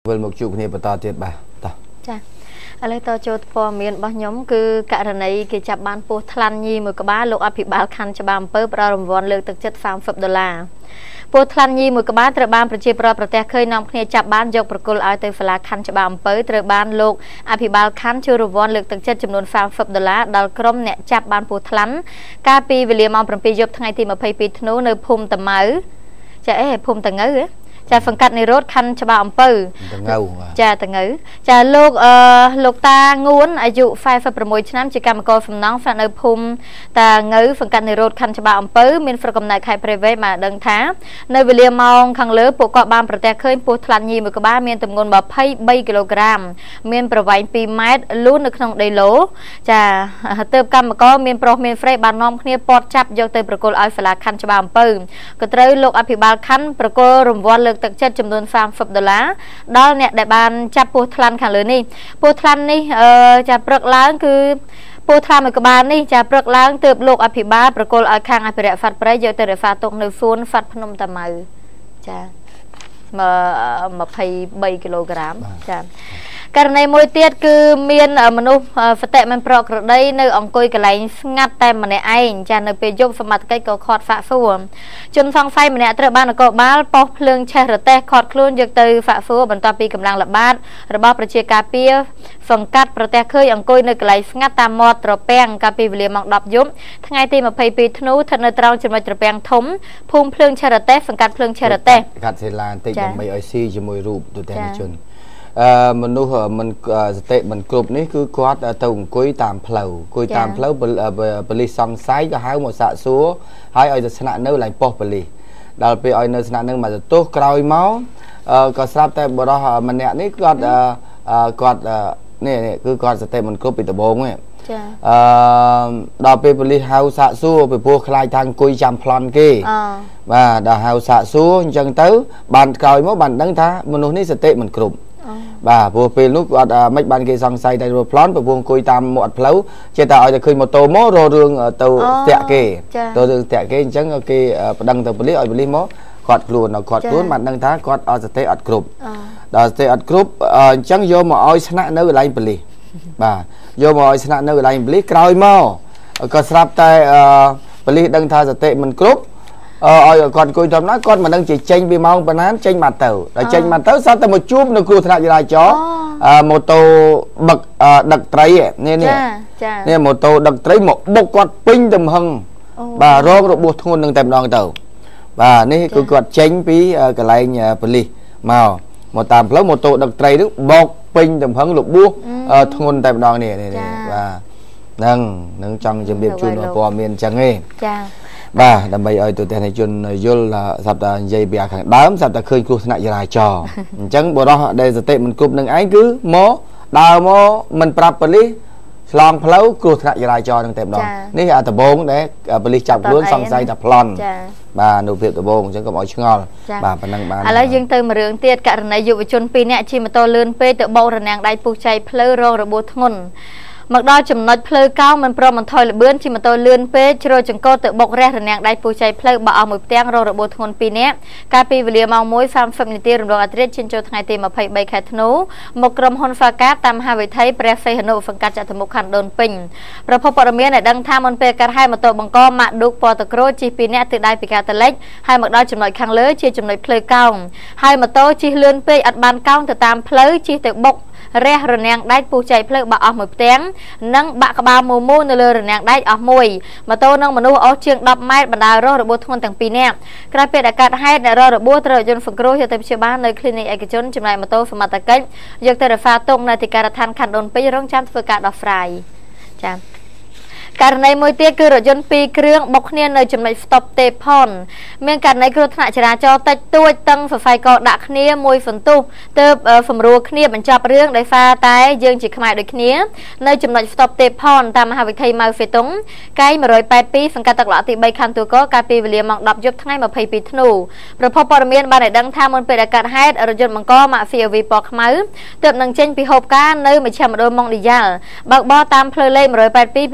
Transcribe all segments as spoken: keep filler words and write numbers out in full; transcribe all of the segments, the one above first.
Vâng một chút này bắt đầu tiếp bà. Dạ. Ở đây tôi cho phò miền bao nhóm cứ cả lần này cái chạp bán phố thlan nhi một cái bá lục áp bảo khăn cho bà bớt ra làm vòn lược thực chất phạm phật đô la. Phố thlan nhi một cái bá từ banប្រជាproประเทศเคยนำគ្នាចាប់បានយកប្រគល់ឲ្យទៅសាលាខណ្ឌច្បារអំពើត្រូវបានលោកអភិបាលខណ្ឌជួយរង្វាន់លើកទឹកចិត្តចំនួនសាមសិបដុល្លារដល់ក្រុមអ្នកចាប់បានphố thlanកាលពីវេលាម៉ោងប្រាំពីរយប់ថ្ងៃទីម្ភៃពីរធ្នូនៅភូមិតាម៉ៅចាអេភូមិតាងៅចាសង្កាត់នៃរោតខណ្ឌច្បារអំពើចាតងៅចាលោកអឺលោកតាងួនអាយុហ្វេសប្រាំមួយឆ្នាំជាកម្មករសំណង់ស្នាក់នៅភូមិតាងៅសង្កាត់នៃរោតខណ្ឌច្បារអំពើមានស្រុកកំណើតខេត្តព្រៃវែងបានដឹងថានៅវេលាម៉ោងខាងលើពួកគាត់បានប្រទះឃើញពស់ថ្លាន់ញីមួយក្បាលមានទម្ងន់ยี่สิบสามគីឡូក្រាមមានប្រវែងពីរម៉ែត្រលូននៅក្នុងដីឡូចាទើបកម្មករមានប្រុសមានស្រីបាននាំគ្នាពាត់ចាប់យកទៅប្រគល់ឲ្យសាលាខណ្ឌច្បារអំពើក៏ត្រូវលោកអភិបាលខណ្ឌប្រគល់រង្វាន់លើកទឹកចិត្តចំនួនសាមសិបដុល្លារដល់អ្នកដែលបានចាប់ពស់ថ្លាន់ខាងលើនេះពស់ថ្លាន់នេះអឺចាព្រឹកឡើងគឺពស់ថ្លាន់មួយក្បាលនេះចាព្រឹកឡើងទើបលោកអភិបាលប្រគល់ឲ្យខាងអភិរក្សសត្វព្រៃយកទៅរក្សាទុកនៅសួនសត្វភ្នំតាម៉ៅចាยี่สิบสามគីឡូក្រាមចាករណីមួយទៀតគឺមានមនុស្សសតិមិនប្រក្រតីនៅអង្គុយកន្លែងស្ងាត់តែម្នាក់ឯងចានៅពេលយប់សមត្ថកិច្ចក៏ខាត់សាកសួរជនសង្ស័យម្នាក់ត្រូវបាននគរបាលប៉ោះភ្លើងឆេះរទេះខាត់ខ្លួនយកទៅសាកសួរបន្ទាប់ពីកម្លាំងល្បាតរបស់ប្រជាការពារសង្កាត់ប្រទេសឃើញអង្គុយនៅកន្លែងស្ងាត់តាមមាត់ត្រពាំងកាលពីវេលាម៉ោងដប់យប់ថ្ងៃទីម្ភៃពីរធ្នូស្ថិតនៅត្រង់ចំណុចត្រពាំងធំភូមិភ្លើងឆេះរទេះសង្កាត់ភ្លើងឆេះរទេះកាត់សេឡាបន្តិចដើម្បីឲ្យស៊ីជាមួយរូបទូទាំងជនអឺមនុស្សមិនសតិមិនគ្រប់នេះគឺគាត់ទៅអង្គុយតាមផ្លូវអង្គុយតាមផ្លូវប៉ូលីសសង្ស័យក៏ហៅមកសាកសួរហើយឲ្យទៅស្នាក់នៅឡើងប៉ុស្តិ៍ប៉ូលីសដល់ពេលឲ្យនៅស្នាក់នៅមកទទួលក្រោយមកក៏ស្រាប់តែបរិសម្នាក់នេះគាត់គាត់នេះគឺគាត់សតិមិនគ្រប់ពីដំបូងហ្នឹងចាអឺដល់ពេលប៉ូលីសហៅសាកសួរពីព្រោះខ្លាចថាអង្គុយចាំប្លន់គេបាទដល់ហៅសាកសួរអញ្ចឹងទៅបានក្រោយមកបានដឹងថាមនុស្សនេះសតិមិនគ្រប់បាទព្រោះពេលនោះគាត់មិនបានគេសង្ស័យតែរត់ប្លន់ព្រោះអង្គុយតាមមាត់ផ្លូវចេះតែឲ្យតែឃើញម៉ូតូមករករឿងទៅស្ទាក់គេទៅរឿងស្ទាក់គេអញ្ចឹងគេប្តឹងទៅប៉ូលីសឲ្យប៉ូលីសមកគាត់ខ្លួនដល់គាត់ខ្លួនបានដឹងថាគាត់អត់សតិអត់គ្រប់ដល់សតិអត់គ្រប់អញ្ចឹងយកមកឲ្យស្នាក់នៅកន្លែងប៉ូលីសបាទយកមកឲ្យស្នាក់នៅកន្លែងប៉ូលីសក្រោយមកក៏ស្រាប់តែប៉ូលីសដឹងថាសតិមិនគ្រប់អឺឲ្យគាត់អង្គុយធម្មតាគាត់មិនដឹងជាចេញពីម៉ោងប៉ុណ្ណាចេញមកទៅដល់ចេញមកទៅសត្វតែមកជួបនៅគ្រោះថ្នាក់ចរាចរណ៍ម៉ូតូបឹកដឹកត្រីនេះនេះចានេះម៉ូតូដឹកត្រីមកបុកគាត់ពេញទំហឹងបាទរងរបួសធ្ងន់នឹងតែម្ដងទៅបាទនេះគឺគាត់ចេញពីកន្លែងប៉ូលីសមកមកតាមផ្លូវម៉ូតូដឹកត្រីនោះបោកពេញទំហឹងរបួសធ្ងន់តែម្ដងនេះនេះបាទហ្នឹងនឹងចង់ជំរាបជូនព័ត៌មានអញ្ចឹងឯងចាបាទដើម្បីឲ្យទូទាំងជនយល់ស្រាប់តែនិយាយពីខាងដើមស្រាប់តែឃើញគ្រោះថ្នាក់ចរាចរណ៍អញ្ចឹងបរិសុទ្ធដែលសតិមិនគ្រប់នឹងឯងគឺមកដើរមកមិនប្រាប់ប៉ូលីសឆ្លងផ្លូវគ្រោះថ្នាក់ចរាចរណ៍នឹងតែម្ដងនេះអាដំបងដែលប៉ូលីសចាប់ខ្លួនសង្ស័យថាប្លន់បាទនៅភាពដំបងអញ្ចឹងកុំឲ្យឆ្ងល់បាទប៉ុណ្ណឹងបានឥឡូវយើងទៅមួយរឿងទៀតករណីយុវជនពីរនាក់ជិះម៉ូតូលឿនពេកទៅបោករនាំងដៃពុះចៃផ្លូវរងរបួសធ្ងន់មកដល់ចំណុចផ្លូវកោងមិនព្រមបន្ថយល្បឿនជិះម៉ូតូលឿនពេកជ្រុលចង្កូតទៅបុករះរនាំងដៃពុះចៃផ្លូវបាក់អស់មួយផ្ទាំងរងរបួសធ្ងន់ពីរនាក់កាលពីវេលាម៉ោងមួយសាមសិបនាទីរំលងអត្រាជិញ្ចូលថ្ងៃទីម្ភៃបីខែធ្នូមកក្រុមហ៊ុនហ្វាកាតាមមហាវិថីព្រះសីហនុសង្កាត់ចតុមុខខណ្ឌដូនពេញប្រភពព័ត៌មានឲ្យដឹងថាមុនពេលកាត់ហើយម៉ូតូបង្កម៉ាក់ឌូកពណ៌តក្រូជិះពីរនាក់ទិសដៅពីកាតលិចហើយមកដល់ចំណុចខាងលើជាចំណុចផ្លូវកោងហើយម៉ូតូជិះលឿនពេកអត់បានកោងទៅតាមផ្លូវជិះទៅបុករះរនាំងដែកពុះចៃផ្លូវបាក់អស់មួយផ្ទាំងនិងបាក់ក្បាលមូមូនៅលើរនាំងដែកអស់មួយម៉ូតូនិងមនុស្សអស់ជាងដប់ម៉ែត្របណ្ដាលរងរបួសធ្ងន់ទាំងពីរនាក់ក្រោយពេលដែលកាត់ហេតុអ្នករងរបួសត្រូវយន្តសង្គ្រោះយកទៅព្យាបាលនៅ clinic ឯកជនចំណែកម៉ូតូសមត្ថកិច្ចយកទៅរក្សាទុកនៅទីការដ្ឋានខណ្ឌដូនពេញរងចាំធ្វើការដោះស្រាយចា៎ករណីមួយទៀតគឺរថយន្តពីរគ្រឿងបុកគ្នានៅចំណុចស្តុបទេផនមានករណីគ្រោះថ្នាក់ចរាចរណ៍តិចតួចតឹងសរសៃកដាក់គ្នាមួយសន្ទុះទើបសម្រួលគ្នាបញ្ចប់រឿងដោយសារតែយើងជាខ្មែរដូចគ្នានៅចំណុចស្តុបទេផនតាមមហាវិថីម៉ៅហ្វេតុងកែងមួយប៉ែតពីរសង្កាត់ទឹកឡក់ទីបីខណ្ឌទួលគោកាលពីវេលាម៉ោងដប់យប់ថ្ងៃម្ភៃពីរធ្នូប្រភពព័ត៌មានបានឲ្យដឹងថាមុនពេលដែលកាត់ហេតុរថយន្តបង្កម៉ាក ซี អេ វី ពណ៌ខ្មៅទើបនឹងចេញពីហូបការនៅមជ្ឈមណ្ឌលម៉ុងឌីយ៉ាល់បើកបរតាមផ្លូវលេខមួយប៉ែតពីរពីកាតលិច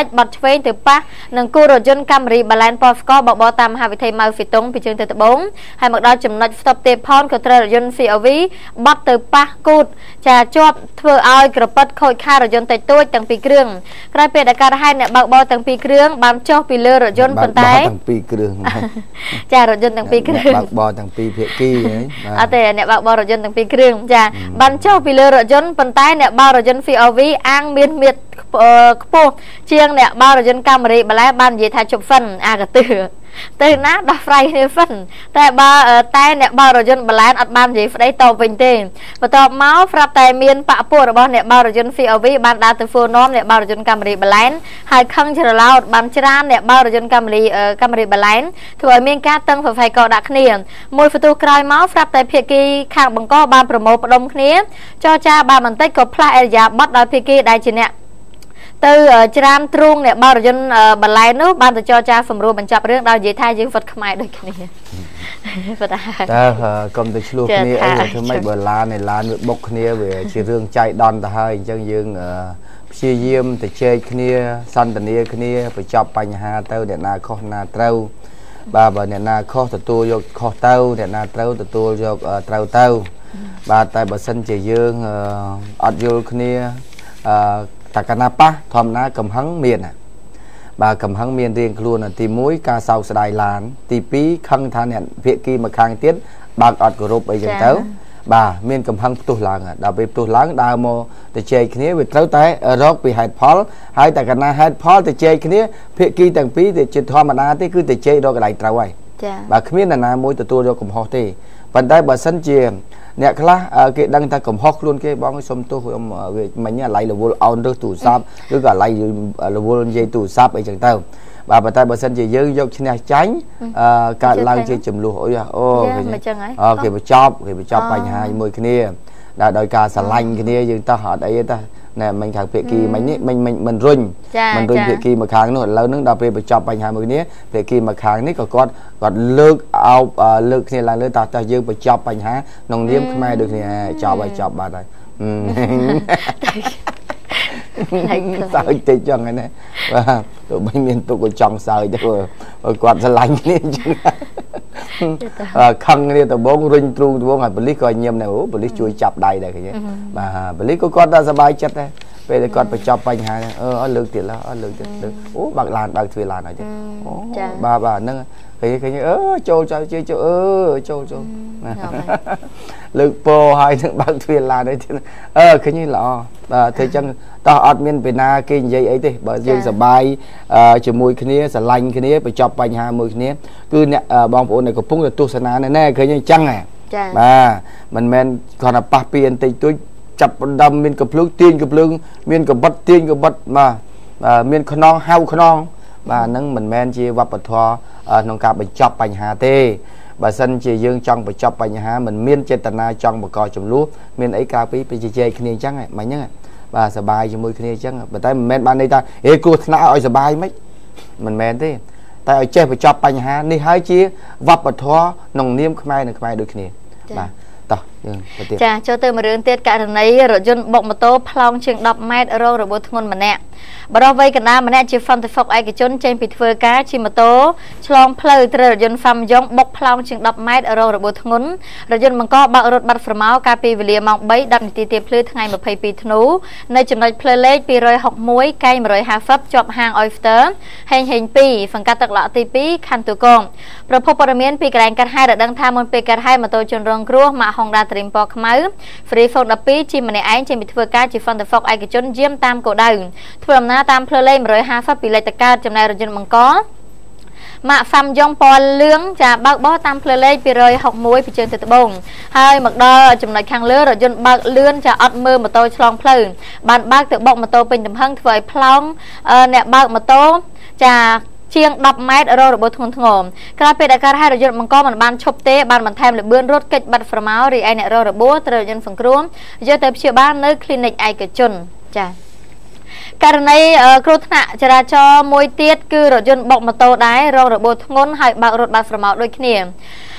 ចបត់ឆ្វេងទៅប៉ះនឹងគូរថយន្តកាមេរីបាឡែនប៉ស្កបបតាមមហាវិថីម៉ៅហ្វីតុងពីជើងទៅត្បូងហើយមកដល់ចំណុចផ្ទប់ទេផនក៏ត្រូវរថយន្ត ซี អូ វី បត់ទៅប៉ះគូតចាជាប់ធ្វើឲ្យក្រពិតខូចខាតរថយន្តតិចតួចទាំងពីរគ្រឿងក្រោយពេលដែលកើតហេតុអ្នកបើកបរទាំងពីរគ្រឿងបានចុះពីលើរថយន្តប៉ុន្តែទាំងពីរគ្រឿងចារថយន្តទាំងពីរគ្រឿងបើកបរទាំងពីរភាគីហ៎អត់ទេអ្នកបើកបររថយន្តទាំងពីរគ្រឿងចាបានចុះពីលើរថយន្តប៉ុន្តែអ្នកបើករថយន្ត ซี អូ វី អាងមានមាឌខ្ពស់ជាងអ្នកបើករថយន្តកាមេរីបាឡែបាននិយាយថាជប់ហ្វិនអាកទឿទៅណាដោះស្រាយគ្នាហ្វិនតែបើតែអ្នកបើករថយន្តបាឡែនអត់បាននិយាយស្ដីតបវិញទេបន្ទាប់មកប្រាប់តែមានបពពួករបស់អ្នកបើករថយន្ត ซี អូ វី បានដើរទៅហ្វូនាំអ្នកបើករថយន្តកាមេរីបាឡែនហើយខឹងច្រឡោតបានច្រានអ្នកបើករថយន្តកាមេរីកាមេរីបាឡែនធ្វើឲ្យមានការតឹងហ្វហ្វៃកដាក់គ្នាមួយបន្ទុះក្រោយមកប្រាប់តែភាគីខាងបង្កបានប្រមូលផ្ដុំគ្នាចរចាបានបន្តិចក៏ផ្លាស់អេរយាប័តដោយភាគីដែលជាអ្នកទៅច្រានទ្រូងអ្នកបើករថយន្តបាឡែននោះបានទៅចរចាសម្រួលបញ្ចប់រឿងដោយនិយាយថាយើងវត្តខ្មែរដូចគ្នាប៉ុន្តែតើកុំទៅឆ្លោះគ្នាអីធ្វើម៉េចបើឡានឯឡានវាបុកគ្នាវាជារឿងចៃដន្យទៅហើយអញ្ចឹងយើងព្យាយាមទៅជែកគ្នាសន្ទនាគ្នាបញ្ចប់បញ្ហាទៅអ្នកណាខុសណាត្រូវបាទបើអ្នកណាខុសទទួលយកខុសទៅអ្នកណាត្រូវទទួលយកត្រូវទៅបាទតែបើសិនជាយើងអត់យល់គ្នាអឺតែកណាប៉ះធម្មតាកំហឹងមានបាទកំហឹងមានរៀងខ្លួនទីមួយការសោកស្ដាយឡានទីពីរខឹងថាអ្នកភាគីមកខាងទៀតបើកអត់គោរពអីចឹងទៅបាទមានកំហឹងផ្ទុះឡើងដល់ពេលផ្ទុះឡើងដើរមកទៅជែកគ្នាវាត្រូវតែរកពីហេតុផលហើយតែកណាហេតុផលទៅជែកគ្នាភាគីទាំងពីរទៅជាធម្មតាទេគឺទៅជែករកកន្លែងត្រូវហើយចា៎បាទគ្មាននរណាមួយទទួលយកកំហុសទេប៉ុន្តែបើសិនជាអ្នកខ្លះគេដឹងថាកំហុសខ្លួនគេបងសុំទោសខ្ញុំវាមិញអាឡៃរវល់អោនរើសទូរស័ព្ទឬក៏អាឡៃរវល់និយាយទូរស័ព្ទអីចឹងទៅបាទប៉ុន្តែបើសិនជាយើងយកឈ្នះចាញ់កើតឡើងជាចំនួនអុយអូអូគេបញ្ចប់គេបញ្ចប់បញ្ហាជាមួយគ្នាដោយការស្រឡាញ់គ្នាយើងតោះអត់អីទេណែមិញខាងភាគីមិញនេះមិញមិនមិនរុញមិនរុញភាគីមកខាងនោះឥឡូវហ្នឹងដល់ពេលបញ្ចប់បញ្ហាមួយគ្នាភាគីមកខាងនេះក៏គាត់គាត់លើកអោបលើកគ្នាឡើងលើតោះតោះយើងបញ្ចប់បញ្ហាក្នុងនាមខ្មែរដូចគ្នាចប់ហើយចប់បាត់ហើយសើចតិចចឹងហ្នឹងណាបាទទោះបីមានទុកក៏ចង់សើចទៅគាត់ស្រឡាញ់គ្នាអញ្ចឹងខឹងគ្នាដំបងរុញទ្រូងដំបងហើយប៉ូលីសក៏ញៀមដែរអូប៉ូលីសជួយចាប់ដៃដែរឃើញបាទប៉ូលីសក៏គាត់ដល់សប្បាយចិត្តដែរពេលដែលគាត់បញ្ចប់បញ្ហាអឺអត់លើកទៀតឡើយអត់លើកទៀតអូបើកឡានបើកទ្វារឡានហើយទៀតអូបាទបាទហ្នឹងឃើញឃើញអឺចូលចូលជិះចូលអឺចូលចូលលើកពោហើយនឹងបើកទ្វារឡានហើយទៀតអឺឃើញល្អបាទធ្វើអញ្ចឹងតោះអត់មានពេលណាគេនិយាយអីទេបើយើងសប្បាយជាមួយគ្នាស្រឡាញ់គ្នាបញ្ចប់បញ្ហាមួយគ្នាគឺអ្នកបងប្អូនដែលកំពុងតែទស្សនាណែឃើញអញ្ចឹងហ៎បាទមិនមែនគ្រាន់តែប៉ះពីបន្តិចតួចចាប់ដណ្ដើមមានកំភ្លើងទាញកំភ្លើងមានកបិតទាញកបិតបាទមានខ្នងហៅខ្នងបាទហ្នឹងមិនមែនជាវប្បធម៌ក្នុងការបញ្ចប់បញ្ហាទេបើសិនជាយើងចង់បញ្ចប់បញ្ហាមិនមានចេតនាចង់បង្កចំនួនមានអីក្រៅពីពីជជែកគ្នាអញ្ចឹងហ្មងហ្នឹងបាទសប្បាយជាមួយគ្នាអញ្ចឹងប៉ុន្តែមិនមែនបានន័យថាអេគ្រោះថ្នាក់ឲ្យសប្បាយមិនមិនមែនទេតែឲ្យចេះបញ្ចប់បញ្ហានេះហើយជាវប្បធម៌ក្នុងនាមខ្មែរនិងខ្មែរដូចគ្នាបាទតោះយើងទៅទៀតចាចូលទៅមួយរឿងទៀតករណីរថយន្តបុកម៉ូតូផ្លោងជាងដប់ម៉ែត្ររងរបួសធ្ងន់ម្នាក់បរិវ័យកណ្ដាលម្នាក់ជាហ្វាំតហ្វុកឯកជនចេញពីធ្វើការជិះម៉ូតូឆ្លងផ្លូវត្រូវរថយន្តហ្វាំយ៉ុងបុកផ្លោងជាងដប់ម៉ែត្ររងរបួសធ្ងន់រថយន្តបង្កបើករត់បាត់ស្រមោលកាលពីវេលាម៉ោងបីដប់នាទីទៀបភ្លឺថ្ងៃម្ភៃពីរធ្នូនៅចំណុចផ្លូវលេខពីរយហុកមួយកែងមួយរយហាសិបជាប់ហាង Oyster ហេងហេងពីរសង្កាត់ទឹកឡក់ទីពីរខណ្ឌទូកងប្រភពព័ត៌មានពីកន្លែងកាត់ហេតុដឹងថាមុនពេលកាត់ហេតុម៉ូតូជនរងគ្រោះម៉ាក Honda Dream ពណ៌ខ្មៅ Free Fox ដប់ពីរជិះម្នាក់ឯងចេញពីធ្វើការជាហ្វាំតហ្វុកឯកជនយាមតាមគោលដៅធ្វើដំណើរតាមផ្លូវលេខមួយរយហាសិបពីលេខតកើតចំណែករថយន្តបង្កម៉ាក់ហ្វាំយ៉ុងពណ៌លឿងចាបើកបោះតាមផ្លូវលេខពីរយហុកមួយពីជើងទៅត្បូងហើយមកដល់ចំណុចខាងលើរថយន្តបើកលឿនចាអត់មើលម៉ូតូឆ្លងផ្លូវបានបើកទៅបុកម៉ូតូពេញទំហឹងធ្វើឲ្យផ្លោងអ្នកបើកម៉ូតូចាជាងដប់ម៉ែត្ររងរបួសធ្ងន់ធ្ងរក្រោយពេលដែលការហៅរថយន្តបង្កមិនបានឈប់ទេបានបន្ថែមលបឿនរត់កិច្ចបាត់ស្រមោលរីឯអ្នករងរបួសត្រូវរថយន្តសង្គ្រោះយកទៅព្យាបាលនៅគ្លីនិកឯកជនចាករណីគ្រោះថ្នាក់ចរាចរណ៍មួយទៀតគឺរថយន្តបុកម៉ូតូដែររងរបួសធ្ងន់ហើយបើករត់បាត់ស្រមោលដូចគ្នា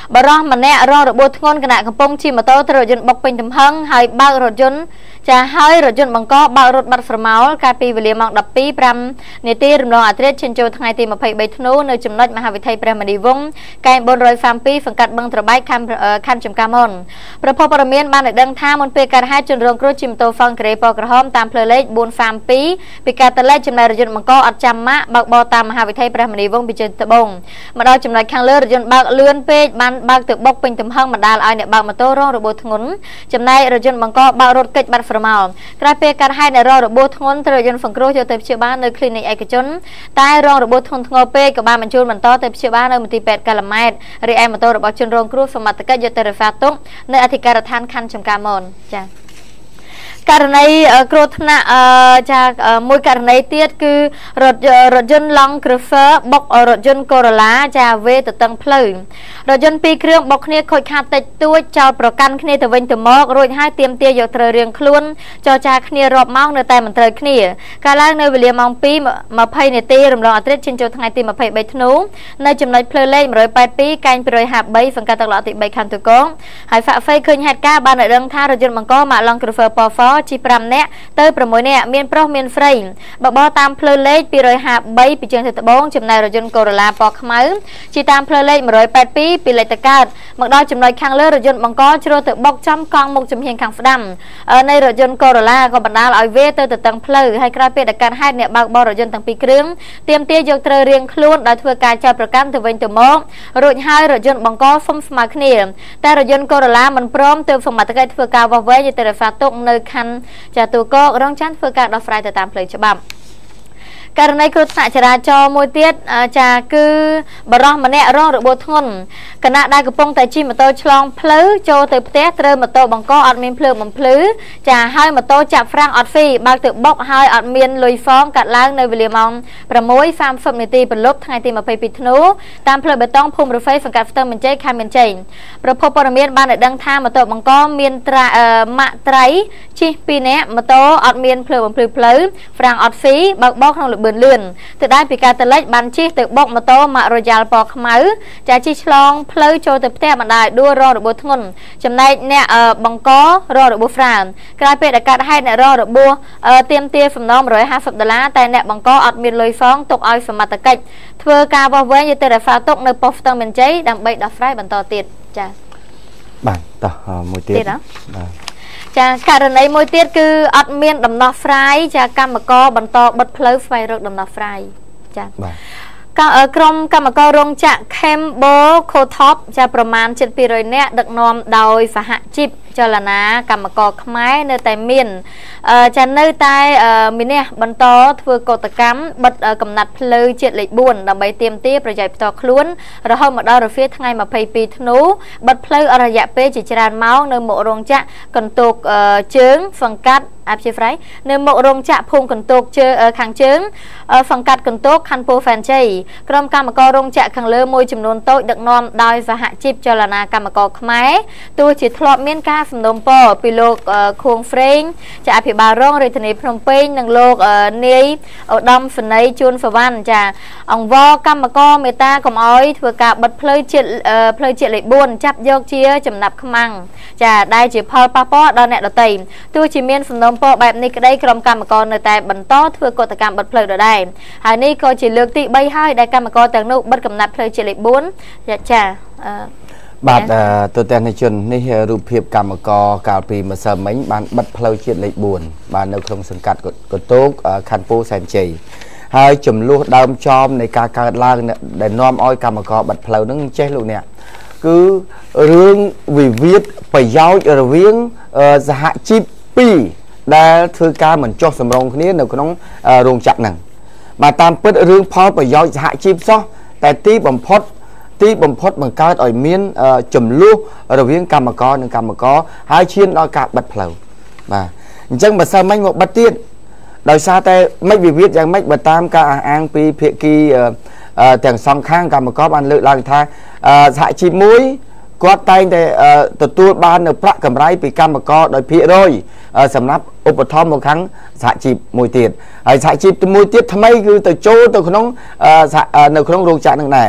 บรอมันเนี่ยรอระบบงอนขณะกำปงชีมาโต้รถยนต์บกเป็นจำพังให้บ้ารถยนต์จะให้รถยนต์บังก็บ้ารถบัตรสมัลการปีเวลีมองดับปีปรำเนตีรวมรองอัตราเชนโจทางไอตีมาเพย์ใบทนูในจำนวนมหาวิทยาลัยประมาดีวงการบนรอยฟาร์มปีฝังกัดบังตระใบคันคันจำกามอนประพบประเมียนบ้านเดินท่ามนเปการให้จนรองครูจิมโตฟังเกรปอกระห้อมตามเพลเลบนฟาร์มปีปีการตะเล่จำนายรถยนต์บังก็อัดจำมะบักบอตามมหาวิทยาลัยประมาดีวงปิจตบงมาเอาจำนายคังเลือรถยนต์บักเลื่อนเปย์บ้านบักตึกบกเป็นจำพังมาดาลไอเนี่ยบักมาโต้ร่องระบบงนจำนายรถยนต์บังก็บักรถเกิดบัตรสมัลเปการให้ในรองระบบทนตรยนฝังครูจะเติบเชื้อบ้านในคลินิกเอกชนใต้รองระบบทนทงเปกับบ้านมันจูนมันต่อเติบเชื้อบ้านในมันตีแปดกาลเมตรเรียมันต่อระบบชนรองครูสมัติกยเตอร์ฟาตุกในอธิการทานคันชมกามอนจ้ะการในกรธนะจากมวยการในเตียดคือรถรถยนต์ลองกระเฟอบอกรถยนต์โคโรล่าจากเวตตังเพลิงรถยนต์ปีเครื่องบอกเนี่ยคอยขาดติดตัวจอประกันเนี่ยแต่เว้นแต่มอกโรยให้เตรียมเตียอยู่เตรียงคล้วนจอจากเนี่ยรอบมองในแต่มันเตยเนี่ยการล่างในเวลียมองปีมาเพย์ในตีรวมรองอัตราเชนโจทางไอตีมาเพย์ใบธนูในจำนวนเพลเล่มาร้อยแปดปีการไปร้อยหับใบฝังการตลอดติใบคันตุกงหายฝ่าไฟเคยเหตุการณ์บ้านในเรื่องท่ารถยนต์มันก็มาลองกระเฟอปอฟอจีปรำเนี่ยเตยประมวยเนี่ยเมียนโปรเมียนเฟรนบอกบอตามเพลเล่ปีร้อยหับใบปีเชียงเทตบงจำนายรถยนต์โคโรล่าปอกขมือจีตามเพลเล่มาร้อยแปดปีปีเลยตะการมักดอยจำนวนคังเลือรถยนต์บังก็ชโรตบอกจำกองมุกจำเพียงคังดำในรถยนต์โคโรล่าก็บรรดาเอาเวเตอร์ตังเพลให้กระเปียดการให้เนี่ยบางบอรถยนต์ตั้งปีเครื่องเตรียมเตี้ยยกเตยเรียงคล้วนโดยเพื่อการจับประกันตัวเวนตัวมกรถให้รถยนต์บังก็ฟมสมาคเนียแต่รถยนต์โคโรล่ามันพร้อมเติมสมัติการเพื่อการว่าเวจะเตะฟ้าตกในคันจากตัวก็ร้องชั้นเพื่อการดอกไฟแต่ตามเพลฉบับการในครุฑจราจรมวยเตี้ยจะคือบรอมันเนี่ยร้องระบบทนคณะได้กระปงแต่จีมาโตฉลองพลื้โจเติบเตะเติมมาโตบังก็อัดเมียนเพลือมันพลื้จะให้มาโตจับฟรังอัดฟีบางตึกบกให้อัดเมียนลุยฟ้องกัดล้างในเวลีมองประมวยฟาร์มฝึกในตีเป็นลบทางไอตีมาไปปิดนูตามเพลือเบตองพุ่มรถไฟสังกัดเติมมันใจคาเมียนใจประพบปรเมียนบ้านในดังท่ามาโตบังก็เมียนตรามะไตรชีปีเนะมาโตอัดเมียนเพลือมันพลื้พลื้ฟรังอัดฟีบางบกทางหลุดเบือนเลื่อนแต่ได้ปีการตะเล็กบันชีตึกบกมาโตมารอยาลปอกขมือจะชีฉลองเพลย์โจตึกแทบมันได้ด้วยรอระบบทนจำในเนี่ยบังก็รอระบบฟรานกลายเป็นการให้เนี่ยรอระบบเตรียมเตี้ยฝนน้องร้อยห้าสิบดอลลาร์แต่เนี่ยบังก็อัดมีลอยฟ้องตกอ้อยสมัติกิจเพื่อการว่าเว้นจะเตะฟ้าตกในปอฟตังเป็นใจดังใบดอกไฟบรรทอติดจ้ะบ้านต่อมวยเตี้ยจากการในมวยเตี้ยคืออัดเมียนดำนอฟรายจากกรรมกรบรรทอบัดเพลย์ไฟรถดำนอฟรายจ้ะกรมกรรมกรรงจะเข้มโบโคท็อปจะประมาณเจ็ดปีเลยเนี่ยดักนอมโดยสหจิบจลนะกรรมกรขมายในแต่เมียนจะในแต่มีเนี่ยบรรทอเพื่อกตกรรมบัดกำนัดเพลย์เจ็ดเหล็กบุญดับใบเตรียมเตี้ยประหยัดต่อคล้วนเราเข้ามาดาวรฟีทั้งไงมาไปปีธนูบัดเพลย์อรยะเปจิจารเมาส์ในโมรงจะกันตกเชิงฝังกัดอาชีพไรในโมรงจะพุ่งกันตกเจอขังเชิงฝังกัดกันตกคันโปแฟนใจกรมกรรมกรรงจะขังเลือมวยจำนวนโต๊ะดักนอมโดยสหจิบจลนากรรมกรขมายตัวจิตทลอบเมียนกาสมนมปอปีโลกโคงเฟรงจะอภิบาลร้องเรทนีพนมเป้งนังโลกเนยเอาดำฝนในจูนฝวันจะองวอกรรมกรเมตากรมอ้อยถือกาบัดเพลย์เจ็ดเพลย์เจ็ดเหล็กบุญจับโยกเชียจำนับขมังจะได้จีพอลปาปอดอนเนตตีตัวจิเมียนสมนมปอแบบนี้ก็ได้กรมกรรมกรในแต่บรรทอถือกฎกรรมบัดเพลย์ได้หายนี้ก็จีเลือกที่ใบให้ได้กรรมกรแต่งนุบัดกำนับเพลย์เจ็ดเหล็กบุญจะจะบาดตัวแทนในชนนี่รูปเพียบกรรมกรกาลปีมาเสริมเหมือนบานบัดเพลย์เจ็ดเหล็กบุญบานในโครงสังกัดกดโต๊ะคันปูแสนเจให้จุ่มลูกดาวจอมในการการล่างเนี่ยได้น้อมอ้อยกรรมกรบัดเพลย์นั่งเจ้าลูกเนี่ยคือเรื่องวิวิทไปย้อยระเวียงสหจิปีได้ถือการเหมือนจอสำรองนี้ในขนมโรงจักรหนังมาตามเปิดเรื่องพอไปย้อยสหจิปซ้อแต่ตีบ่มพดตีบ่มพดบังการอ่อยเมียนจุ่มลูกระเวียงกรรมกรหนึ่งกรรมกรหายเชียนอากาศบัดเพลย์มาจังบัดเสริมไม่งบบัดเตี้ยโดยซาแต่ไม่วิวิทยังไม่บัดตามการอ่างปีเพียกีแต่งสองข้างกรรมกรบันเลือกลางทางสหจิมุ้ยก็ไต่แต่ตัวตัวบ้านในพระกำไรปีกรรมกรโดยพิโรยสำนับอุปธรรมบางครั้งสหจิมวยเตียดสหจิมวยเตียดทำไมคือตัวโจตัวขนมในขนมโรงจักรนั่นแหละป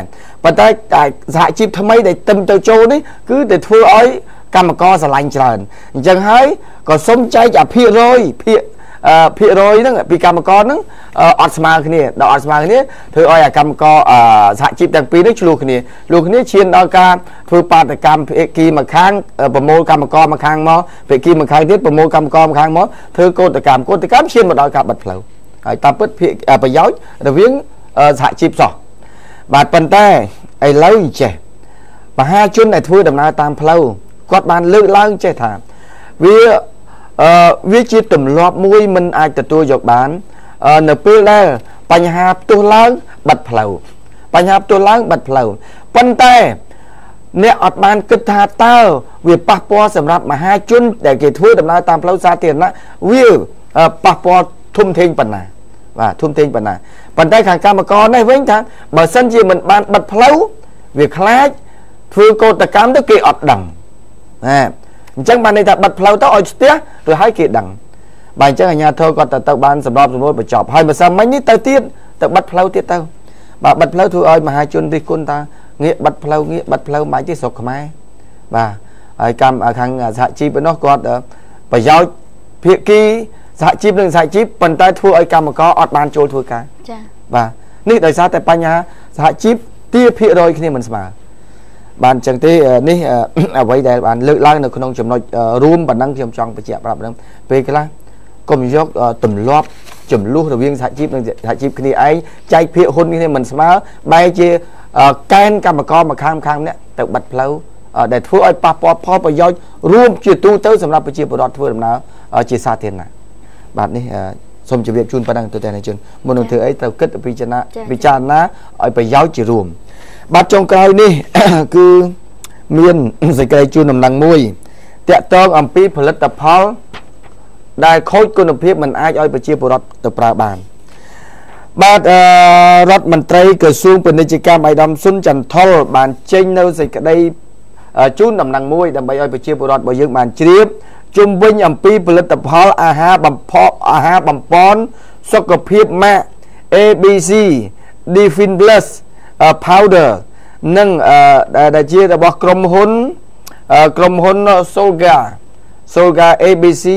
ប៉ុន្តែសហជីពថ្មីដែលទឹមទៅចូលនេះគឺđểធ្វើឲ្យកម្មករស្រឡាញ់ច្រើនអញ្ចឹងហើយក៏សុំចែកអាភាគរយភាគភាគរយហ្នឹងពីកម្មករហ្នឹងអត់ស្មើគ្នាដល់អត់ស្មើគ្នាធ្វើឲ្យអាកម្មករសហជីពទាំងពីរនេះឆ្លោះគ្នាឆ្លោះគ្នាឈានដល់ការធ្វើបាតកម្មភាគីមួយខាងប្រមូលកម្មករមួយខាងមកភាគីមួយខាងទៀតប្រមូលកម្មករមួយខាងមកធ្វើកោតកម្មកោតកម្មឈានមកដល់ការបិទផ្លូវហើយតាមពិតភាគប្រយោជន៍រវាងសហជីពសោះបាទប៉ុន្តែឥឡូវអញ្ចេះមហាជនដែលធ្វើដំណើរតាមផ្លូវគាត់បានលើកឡើងចេះថាវាអឺវាជាទម្លាប់មួយមិនអាចទទួលយកបាននៅពេលដែលបញ្ហាផ្ទុះឡើងបិទផ្លូវបញ្ហាផ្ទុះឡើងបិទផ្លូវប៉ុន្តែអ្នកអត់បានគិតថាតើវាប៉ះពាល់សម្រាប់មហាជនដែលគេធ្វើដំណើរតាមផ្លូវសាធារណៈវាប៉ះពាល់ធំធេងប៉ុណ្ណាបាទធំធេងប៉ុណ្ណាប៉ុន្តែខាងកម្មករនេះវិញថាបើសិនជាមិនបានបិទផ្លូវវាខ្លាចធ្វើកោតកម្មទៅគេអត់ដឹងណាអញ្ចឹងបានន័យថាបិទផ្លូវទៅឲ្យស្ទះទៅឲ្យគេដឹងបាទអញ្ចឹងអាជ្ញាធរគាត់ទៅទៅបានសម្របសម្រួលបញ្ចប់ហើយម្សិលមិញនេះទៅទៀតទៅបិទផ្លូវទៀតទៅបាទបិទផ្លូវធ្វើឲ្យមហាជនរិះគន់ថាងាកបិទផ្លូវងាកបិទផ្លូវមិនទេស្រុកខ្មែរបាទហើយកម្មខាងសហជីពឯនោះគាត់ប្រយោជន៍ភាគីសហជីពនិងសហជីពប៉ុន្តែធ្វើឲ្យកម្មករអត់បានចូលធ្វើការចា៎បាទនេះដោយសារតែបញ្ហាសហជីពទាភាគរយគ្នាមិនស្មើបានអញ្ចឹងទេនេះអ្វីដែលបានលើកឡើងនៅក្នុងចំណុចរួមប៉ុណ្ណឹងខ្ញុំចង់បញ្ជាក់ប្រាប់ហ្នឹងពេលខ្លះកុំយកទម្លាប់ចំនួនរវាងសហជីពនិងសហជីពគ្នាឯងចែកភាគហ៊ុនគ្នាមិនស្មើបែរជាកែនកម្មករមកខាងខាងម្នាក់ទៅបិទផ្លូវដែលធ្វើឲ្យប៉ះពាល់ផលប្រយោជន៍រួមជាទូទៅសម្រាប់ប្រជាពលរដ្ឋធ្វើដំណើរជាសាធារណៈបាទនេះសូមជម្រាបជូនប៉ុណ្ណឹងទៅតែជនមុននឹងធ្វើអីត្រូវគិតពិចារណាពិចារណាឲ្យប្រយោជន៍ជារួមបាទចុងក្រោយនេះគឺមានសេចក្តីជូនដំណឹងមួយតាក់ទងអំពីផលិតផលដែលខូចគុណភាពមិនអាចឲ្យប្រជាពលរដ្ឋទៅប្រើបានបាទរដ្ឋមន្ត្រីក្រសួងពាណិជ្ជកម្មអាយដាមស៊ុនចន្ទថុលបានចេញនៅសេចក្តីជូនដំណឹងមួយដើម្បីឲ្យប្រជាពលរដ្ឋរបស់យើងបានជ្រាបជុំវិញអំពីផលិតផលអាហារបំផុសអាហារបំពន់សុខភាពម៉ាក A B C Defin Plus powder និងដែលជារបស់ក្រុមហ៊ុនក្រុមហ៊ុន Solga Solga A B C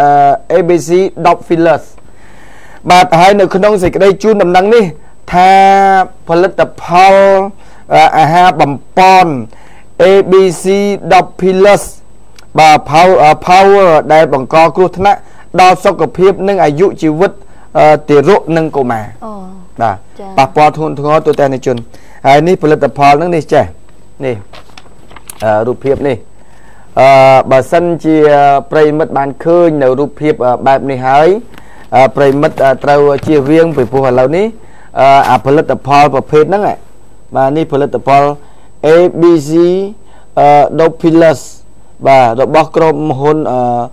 A B C Dop Fillers បាទហើយនៅក្នុងសេចក្តីជូនដំណឹងនេះថាផលិតផលអាហារបំពន់ A B C Dop Fillers បាទ power ដែលបង្កគ្រោះថ្នាក់ដល់សុខភាពនិងអាយុជីវិតទារកនិងកុមារអូបាទប៉ះពាល់ធ្ងន់ធ្ងរទៅតែជនហើយនេះផលិតផលហ្នឹងនេះចេះនេះរូបភាពនេះអឺបើសិនជាប្រិមិត្តបានឃើញនៅរូបភាពបែបនេះហើយប្រិមិត្តត្រូវជៀសវាងពីព្រោះឥឡូវនេះអាផលិតផលប្រភេទហ្នឹងបាទនេះផលិតផល A B C Dop Fillers បាទរបស់ក្រុមហ៊ុន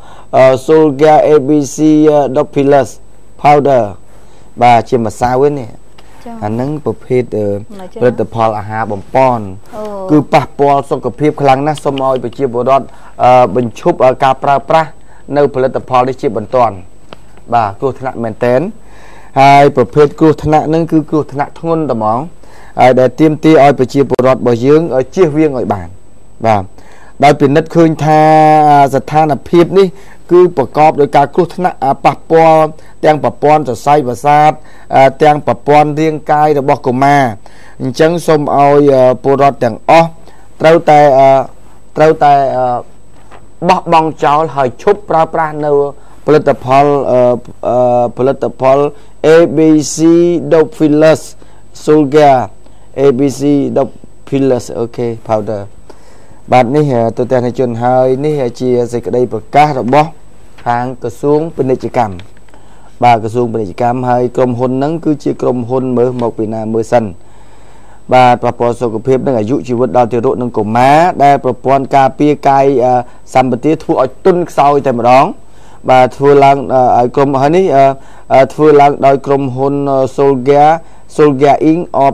Solga A B C Dop Fillers powder បាទជាម្សៅនេះអានឹងប្រភេទផលិតផលអាហារបំពន់គឺប៉ះពាល់សុខភាពខ្លាំងណាស់សូមឲ្យប្រជាពលរដ្ឋបញ្ឈប់ការប្រើប្រាស់នៅផលិតផលនេះជាបន្ទាន់បាទគ្រោះថ្នាក់មែនតែនហើយប្រភេទគ្រោះថ្នាក់នឹងគឺគ្រោះថ្នាក់ធ្ងន់តែហ្មងហើយដែលទាមទារឲ្យប្រជាពលរដ្ឋរបស់យើងជៀសវាងឲ្យបានបាទដោយពិនិត្យឃើញថាស្ថានភាពនេះគឺប្រកបដោយការគ្រោះថ្នាក់ប៉ះពាល់ទាំងប្រព័ន្ធសរសៃប្រសាទទាំងប្រព័ន្ធរាងកាយរបស់កុមារអញ្ចឹងសូមឲ្យពលរដ្ឋទាំងអស់ត្រូវតែត្រូវតែបោះបង់ចោលហើយឈប់ប្រើប្រាស់នៅផលិតផលផលិតផល A B C Dop Fillers Solga A B C Dop Fillers អូខេ powder បាទនេះទៅតែជនហើយនេះជាសេចក្តីប្រកាសរបស់ខាងក្រសួងពាណិជ្ជកម្មបាទក្រសួងពាណិជ្ជកម្មហើយក្រុមហ៊ុនហ្នឹងគឺជាក្រុមហ៊ុនមើលមកពីណាមើលសិនបាទប្រព័ន្ធសុខភាពនិងអាយុជីវិតដល់ទារកនិងកុមារដែលប្រព័ន្ធការពារកាយសម្បទាធ្វើឲ្យទន់ខ្សោយតែម្ដងបាទធ្វើឡើងឲ្យក្រុមហើយនេះធ្វើឡើងដោយក្រុមហ៊ុន Solga Solga Inc of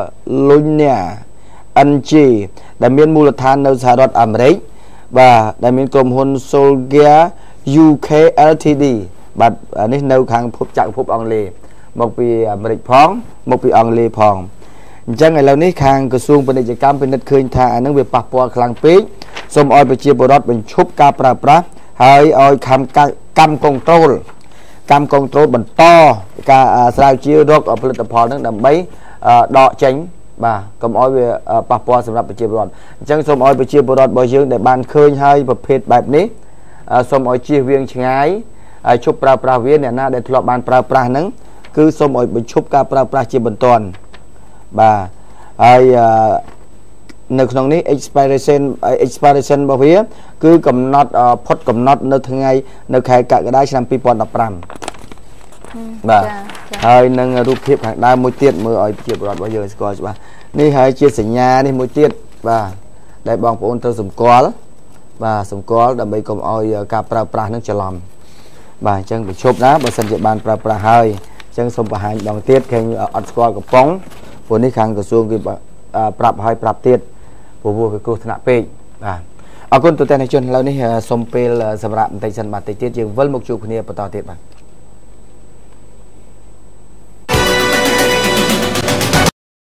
Lunia N G ដែលមានមូលដ្ឋាននៅសហរដ្ឋអាមេរិកបាទដែលមានក្រុមហ៊ុន Solga U K L T D បាទនេះនៅខាងភពចក្រភពអង់គ្លេសមកពីអាមេរិកផងមកពីអង់គ្លេសផង chẳng ngày lâu ní khang cơ xuông bên đây cam bên đất khơi thà nâng về bạc bò khang pí xôm oi bị chia bờ đót bên chúc ca pra pra hơi oi cam cam control cam control bên to cả sao chia đốt ởផលិតផលហ្នឹងដើម្បីដកចេញបាទកុំឲ្យវាប៉ះពាល់សម្រាប់ប្រជាពលរដ្ឋអញ្ចឹងសូមឲ្យប្រជាពលរដ្ឋរបស់យើងដែលបានឃើញហើយប្រភេទបែបនេះសូមឲ្យជៀសវាងឆ្ងាយហើយឈប់ប្រើប្រាស់វាអ្នកណាដែលធ្លាប់បានប្រើប្រាស់ហ្នឹងគឺសូមឲ្យបញ្ឈប់ការប្រើប្រាស់ជាបន្ទាន់បាទហើយនៅក្នុងនេះ expiration expiration របស់វាគឺកំណត់ផុតកំណត់នៅថ្ងៃនៅខែកក្កដាឆ្នាំពីរពាន់ដប់ប្រាំបាទហើយនឹងរូបភាពខាងដើមមួយទៀតមើលឲ្យប្រជាពលរដ្ឋរបស់យើងស្គាល់ច្បាស់នេះហើយជាសញ្ញានេះមួយទៀតបាទដែលបងប្អូនត្រូវសម្គាល់បាទសម្គាល់ដើម្បីកុំឲ្យការប្រើប្រាស់នឹងច្រឡំបាទអញ្ចឹងបញ្ឈប់ណាបើសិនជាបានប្រើប្រាស់ហើយអញ្ចឹងសូមបង្ហាញដងទៀតឃើញអត់ស្គាល់កំប៉ុងព្រោះនេះខាងក្រសួងគឺប្រាប់ឲ្យប្រាប់ទៀតព្រោះវាគ្រោះថ្នាក់ពេកបាទអរគុណទូទាំងជនឥឡូវនេះសូមពេលសម្រាប់បន្តិចសិនបាទតិចទៀតយើងវិលមកជួបគ្នាបន្តទៀតបាទ